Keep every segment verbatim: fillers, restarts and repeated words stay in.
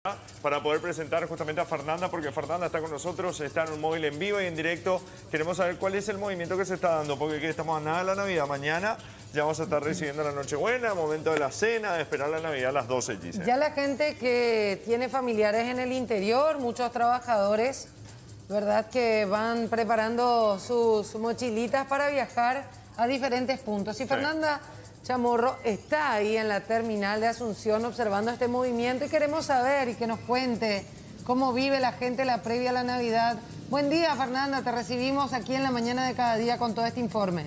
para poder presentar justamente a Fernanda, porque Fernanda está con nosotros, está en un móvil en vivo y en directo. Queremos saber cuál es el movimiento que se está dando, porque ¿qué? Estamos a nada de la Navidad. Mañana ya vamos a estar recibiendo la Nochebuena, momento de la cena, de esperar la Navidad a las doce, Giselle. Ya la gente que tiene familiares en el interior, muchos trabajadores, ¿verdad?, que van preparando sus mochilitas para viajar a diferentes puntos. Y sí. Fernanda Chamorro está ahí en la terminal de Asunción observando este movimiento y queremos saber y que nos cuente cómo vive la gente la previa a la Navidad. Buen día, Fernanda, te recibimos aquí en la mañana de cada día con todo este informe.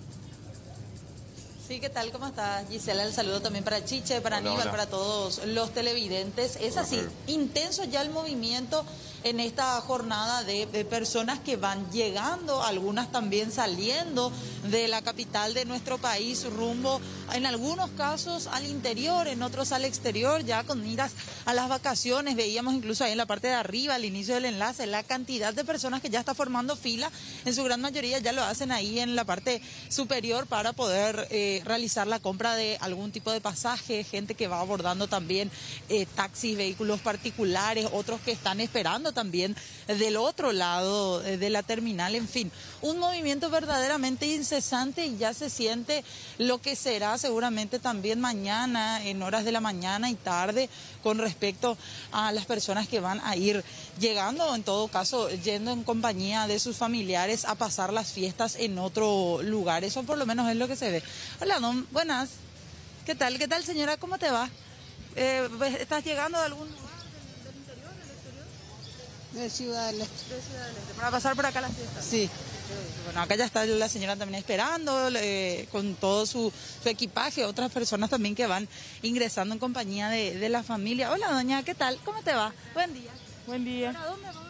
Sí, ¿qué tal? ¿Cómo estás, Gisela? El saludo también para Chiche, para hola, Aníbal, hola. Para todos los televidentes. Es así, intenso ya el movimiento en esta jornada de, de personas que van llegando, algunas también saliendo de la capital de nuestro país, rumbo, en algunos casos, al interior, en otros al exterior, ya con miras a las vacaciones. Veíamos incluso ahí en la parte de arriba, al inicio del enlace, la cantidad de personas que ya está formando fila. En su gran mayoría ya lo hacen ahí en la parte superior para poder eh, realizar la compra de algún tipo de pasaje, gente que va abordando también eh, taxis, vehículos particulares, otros que están esperando también del otro lado de la terminal. En fin, un movimiento verdaderamente incesante y ya se siente lo que será seguramente también mañana, en horas de la mañana y tarde, con respecto a las personas que van a ir llegando, en todo caso, yendo en compañía de sus familiares a pasar las fiestas en otro lugar. Eso por lo menos es lo que se ve. Hola, don, buenas. ¿Qué tal? ¿Qué tal, señora? ¿Cómo te va? Eh, ¿Estás llegando de algún lugar del, del interior, del exterior? De Ciudad del Este. De Ciudad del Este. ¿Para pasar por acá las fiestas? Sí. Bueno, acá ya está la señora también esperando, eh, con todo su, su equipaje, otras personas también que van ingresando en compañía de, de la familia. Hola, doña, ¿qué tal? ¿Cómo te va? Buen día. Buen día. ¿Para dónde van?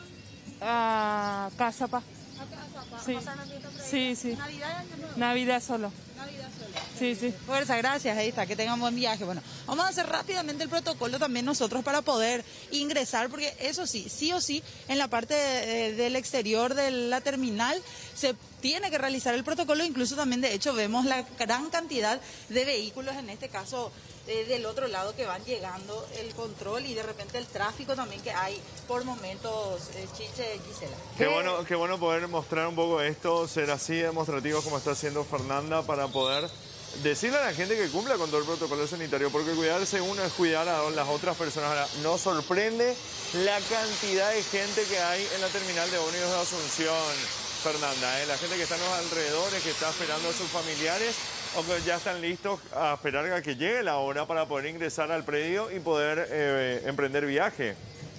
A Casapa. ¿A Casapa? Sí. ¿A pasar la fiesta previa? Sí, sí. ¿Navidad y Año Nuevo? Navidad solo. Navidad solo. Sí, sí. Fuerza, gracias, ahí está, que tengan buen viaje. Bueno, vamos a hacer rápidamente el protocolo también nosotros para poder ingresar, porque eso sí, sí o sí, en la parte de, de, del exterior de la terminal se tiene que realizar el protocolo. Incluso también, de hecho, vemos la gran cantidad de vehículos, en este caso eh, del otro lado, que van llegando, el control y de repente el tráfico también que hay por momentos, eh, Chiche, Gisela. Qué bueno, qué bueno poder mostrar un poco esto, ser así demostrativo como está haciendo Fernanda, para poder decirle a la gente que cumpla con todo el protocolo sanitario, porque cuidarse uno es cuidar a las otras personas. Ahora, nos sorprende la cantidad de gente que hay en la terminal de ómnibus de Asunción, Fernanda, ¿eh? La gente que está en los alrededores, que está esperando a sus familiares, o que ya están listos a esperar a que llegue la hora para poder ingresar al predio y poder eh, emprender viaje.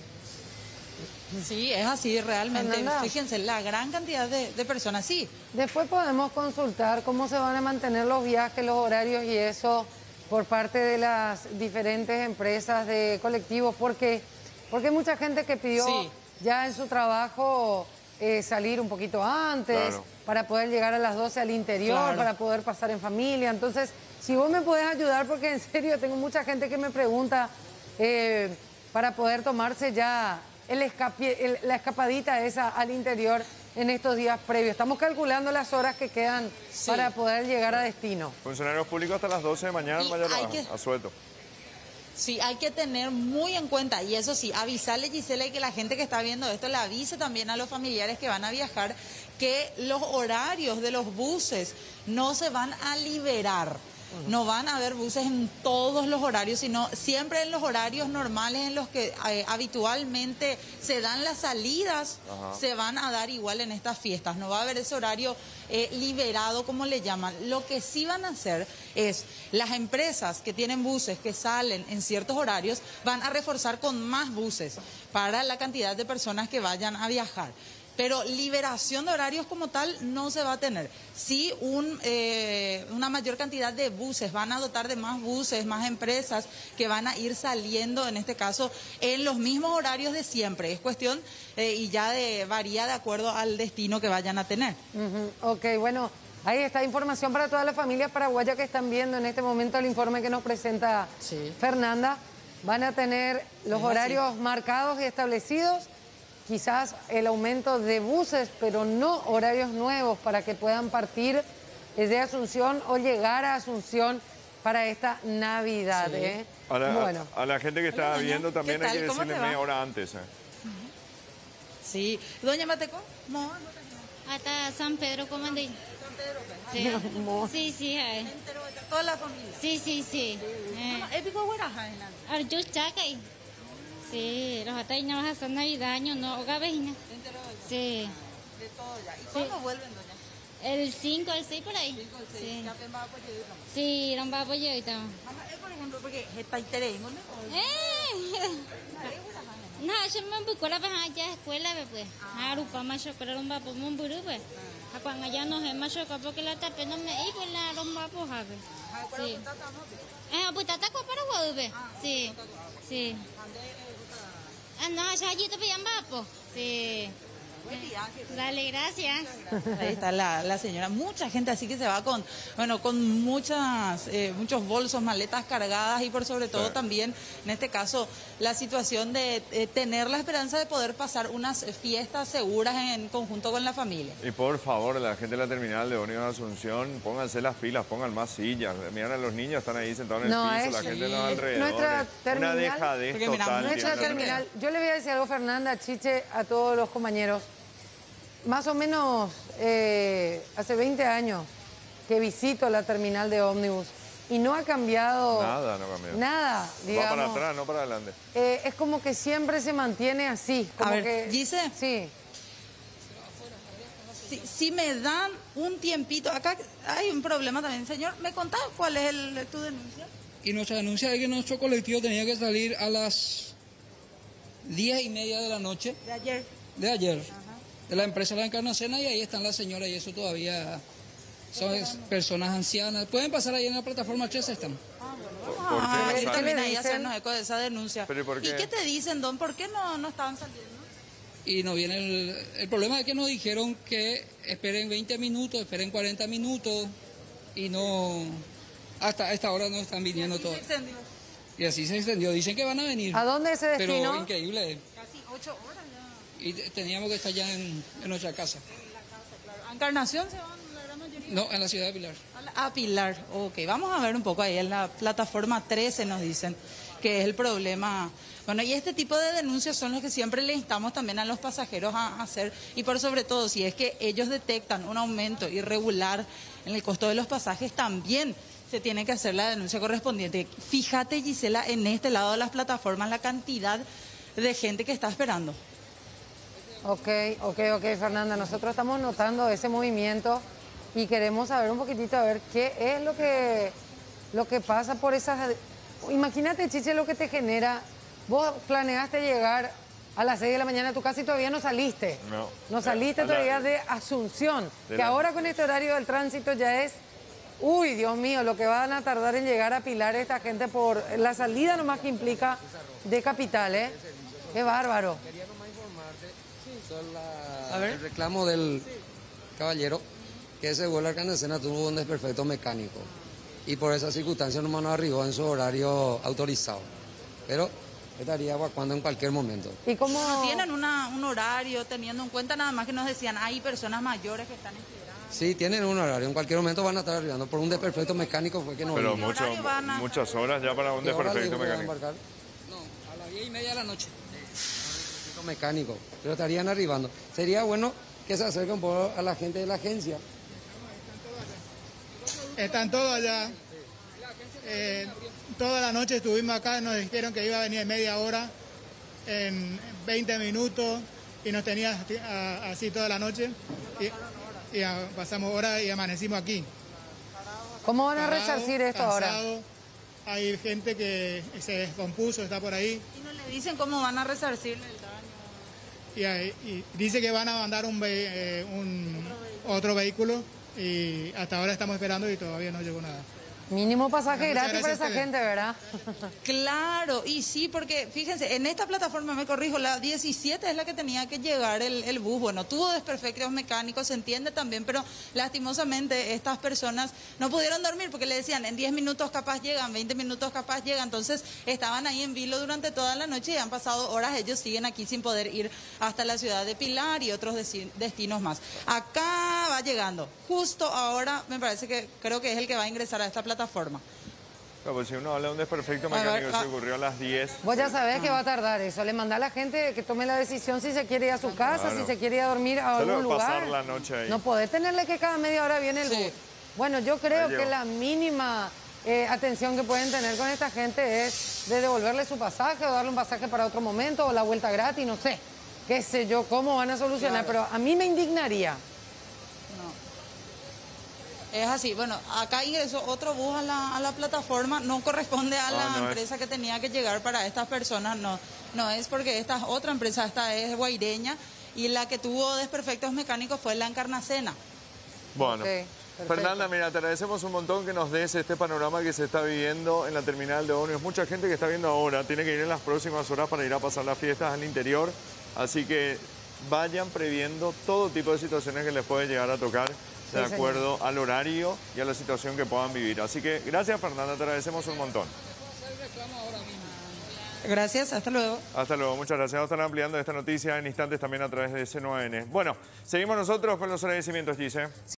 Sí, es así realmente. Fernanda, fíjense, la gran cantidad de, de personas, sí. Después podemos consultar cómo se van a mantener los viajes, los horarios y eso por parte de las diferentes empresas de colectivos, porque, porque hay mucha gente que pidió sí. ya en su trabajo eh, salir un poquito antes, claro, para poder llegar a las doce al interior, claro, para poder pasar en familia. Entonces, si vos me podés ayudar, porque en serio tengo mucha gente que me pregunta eh, para poder tomarse ya el escape, el, la escapadita esa al interior en estos días previos. Estamos calculando las horas que quedan sí. para poder llegar a destino. Funcionarios públicos hasta las doce de mañana, mañana que... a suelto. Sí, hay que tener muy en cuenta, y eso sí, avisarle, Gisela, y que la gente que está viendo esto le avise también a los familiares que van a viajar, que los horarios de los buses no se van a liberar. No van a haber buses en todos los horarios, sino siempre en los horarios normales en los que eh, habitualmente se dan las salidas. Ajá. Se van a dar igual en estas fiestas. No va a haber ese horario eh, liberado, como le llaman. Lo que sí van a hacer es, las empresas que tienen buses que salen en ciertos horarios van a reforzar con más buses para la cantidad de personas que vayan a viajar. Pero liberación de horarios como tal no se va a tener. Sí, un, eh, una mayor cantidad de buses, van a dotar de más buses, más empresas que van a ir saliendo, en este caso, en los mismos horarios de siempre. Es cuestión eh, y ya de, varía de acuerdo al destino que vayan a tener. Uh-huh. Ok, bueno, ahí está información para todas las familias paraguayas que están viendo en este momento el informe que nos presenta sí. Fernanda. Van a tener los es horarios así. marcados y establecidos. Quizás el aumento de buses, pero no horarios nuevos para que puedan partir de Asunción o llegar a Asunción para esta Navidad. Sí. ¿eh? A, la, bueno. a, a la gente que está Hola, viendo también hay que decirle media hora antes. ¿eh? Sí. ¿Doña Mateco? No, no. Hasta San Pedro, ¿cómo andé? San Pedro, Sí, sí, sí. Hay. Toda la familia. Sí, sí, sí. ¿Épico Guaraja? Arjus Chacay. Sí, los atay no vas a hacer Navidad, año no, hoga vecina. Sí. De todo ya. ¿Y cuándo vuelven, doña? El cinco, el seis por ahí. cinco, el seis. Sí. ¿Ya ven va a apoyar? Sí, no va a apoyar ahorita. Mamá, es por ejemplo, porque está interés, ¿no? Eh. No, yo me busco la peja ya escuela, pues. Arupa macho, pero no va por un burú, pues. Cuando allá nos es macho, porque la tape no me iba la romba por jave. Sí. Eh, putata con para guaube. Sí. Sí. Ah, no, ya allí te pillan vapo. Sí. Dale, gracias. Ahí está la, la señora. Mucha gente así que se va con, bueno, con muchas, eh, muchos bolsos, maletas cargadas y por sobre todo sí. también, en este caso, la situación de eh, tener la esperanza de poder pasar unas fiestas seguras en conjunto con la familia. Y por favor, la gente de la terminal de ómnibus de Asunción, pónganse las pilas, pongan más sillas. Miren a los niños, están ahí sentados en el No, piso, es, la gente de los sí. alrededores. Nuestra terminal, Una dejadez porque mira, total. Nuestra terminal, yo le voy a decir algo, Fernanda, Chiche, a todos los compañeros. Más o menos eh, hace veinte años que visito la terminal de ómnibus y no ha cambiado Nada, no ha cambiado. Nada, digamos. Va para atrás, no para adelante. Eh, es como que siempre se mantiene así. Como a ver, que, Gise. Sí. Si, si me dan un tiempito, acá hay un problema también, señor. ¿Me contás cuál es el, tu denuncia? Y nuestra denuncia es que nuestro colectivo tenía que salir a las diez y media de la noche. De ayer. De ayer. Ajá. De la empresa La Encarnación, y ahí están las señoras y eso todavía son personas ancianas. Pueden pasar ahí en la plataforma tres están. Ah, ¿Por, bueno. ¿por qué Ah, no y salen? también ahí hacernos eco de esa denuncia. ¿Pero y por qué? ¿Y qué te dicen, don? ¿Por qué no, no estaban saliendo? Y no viene el, el problema es que nos dijeron que esperen veinte minutos, esperen cuarenta minutos y no, hasta esta hora no están viniendo todos. Y así se extendió. Dicen que van a venir. ¿A dónde es ese destino? Pero increíble. Casi ocho horas ya. Y teníamos que estar ya en, en nuestra casa. En la casa, claro. ¿A Encarnación se van la gran mayoría? No, en la ciudad de Pilar. A, la, a Pilar, ok. Vamos a ver un poco ahí en la plataforma trece nos dicen que es el problema. Bueno, y este tipo de denuncias son los que siempre le instamos también a los pasajeros a hacer, y por sobre todo, si es que ellos detectan un aumento irregular en el costo de los pasajes, también se tiene que hacer la denuncia correspondiente. Fíjate, Gisela, en este lado de las plataformas, la cantidad de gente que está esperando. Ok, ok, ok, Fernanda, nosotros estamos notando ese movimiento y queremos saber un poquitito, a ver qué es lo que, lo que pasa por esas... Imagínate, Chiche, lo que te genera. Vos planeaste llegar a las seis de la mañana a tu casa y todavía no saliste. No. No saliste La, todavía de Asunción, de que la... ahora con este horario del tránsito ya es... Uy, Dios mío, lo que van a tardar en llegar a Pilar esta gente por la salida nomás que implica de Capital, ¿eh? Qué bárbaro. Quería nomás informarte sobre A ver. el reclamo del caballero que ese vuelo a Arcandesena tuvo un desperfecto mecánico y por esa circunstancia nomás no arribó en su horario autorizado. Pero estaría evacuando en cualquier momento. ¿Y cómo No tienen una, un horario, teniendo en cuenta nada más que nos decían, hay personas mayores que están esperadas. Sí, tienen un horario, en cualquier momento van a estar arribando. Por un desperfecto mecánico fue que no Pero vino. mucho, van a- muchas horas ya para un ¿Qué hora desperfecto dijo que va a mecánico. embarcar? No, a las diez y media de la noche. Desperfecto mecánico, pero estarían arribando. Sería bueno que se acerquen un poco a la gente de la agencia. Están todos allá. Eh, toda la noche estuvimos acá, nos dijeron que iba a venir en media hora, en veinte minutos, y nos tenía así, a- así toda la noche. Y, y a- pasamos horas y amanecimos aquí. ¿Cómo van a Parados, resarcir esto ahora? cansados. Hay gente que se descompuso, está por ahí. Y no le dicen cómo van a resarcirle el daño. Y, hay- y dice que van a mandar un, ve- eh, un otro vehículo. Y hasta ahora estamos esperando y todavía no llegó nada. Mínimo pasaje Muchas gratis para gracias esa a ustedes. gente, ¿verdad? Claro, y sí, porque fíjense, en esta plataforma, me corrijo, la diecisiete es la que tenía que llegar el, el bus. Bueno, tuvo desperfectos mecánicos, se entiende también, pero lastimosamente estas personas no pudieron dormir porque le decían, en diez minutos capaz llegan, veinte minutos capaz llegan. Entonces estaban ahí en vilo durante toda la noche y han pasado horas, ellos siguen aquí sin poder ir hasta la ciudad de Pilar y otros deci- destinos más. Acá va llegando, justo ahora me parece que creo que es el que va a ingresar a esta plataforma. Claro, pues si uno habla de un desperfecto mecánico, se ocurrió a las diez. Vos ya sabés que va a tardar eso. Le mandá a la gente que tome la decisión si se quiere ir a su casa, Claro. si se quiere ir a dormir a Solo algún lugar. pasar la noche ahí. No podés tenerle que cada media hora viene el Sí. bus. Bueno, yo creo Ahí que llegó. la mínima eh, atención que pueden tener con esta gente es de devolverle su pasaje o darle un pasaje para otro momento o la vuelta gratis, no sé. Qué sé yo, cómo van a solucionar. Claro. Pero a mí me indignaría. Es así, bueno, acá ingresó otro bus a la, a la plataforma, no corresponde a la Ah, no empresa que tenía que llegar para estas personas, no, no es porque esta es otra empresa, esta es guaireña, y la que tuvo desperfectos mecánicos fue la Encarnacena. Bueno. Ok, perfecto. Fernanda, mira, te agradecemos un montón que nos des este panorama que se está viviendo en la terminal de ómnibus. Mucha gente que está viendo ahora tiene que ir en las próximas horas para ir a pasar las fiestas al interior, así que vayan previendo todo tipo de situaciones que les puede llegar a tocar de Sí, acuerdo al horario y a la situación que puedan vivir. Así que gracias, Fernanda, te agradecemos un montón. Gracias, hasta luego. Hasta luego, muchas gracias. Vamos a estar ampliando esta noticia en instantes también a través de C nueve N. Bueno, seguimos nosotros con los agradecimientos, Gise.